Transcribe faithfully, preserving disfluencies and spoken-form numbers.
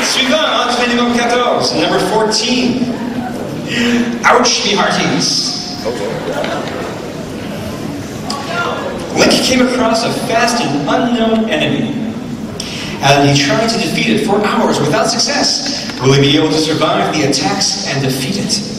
Suivant, entrée numéro quatorze, number fourteen. Ouch, me hearties. Link came across a fast and unknown enemy, and he tried to defeat it for hours without success. Will he be able to survive the attacks and defeat it?